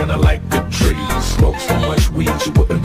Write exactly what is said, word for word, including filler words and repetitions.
kinda like a tree. Smoke so much weed you wouldn't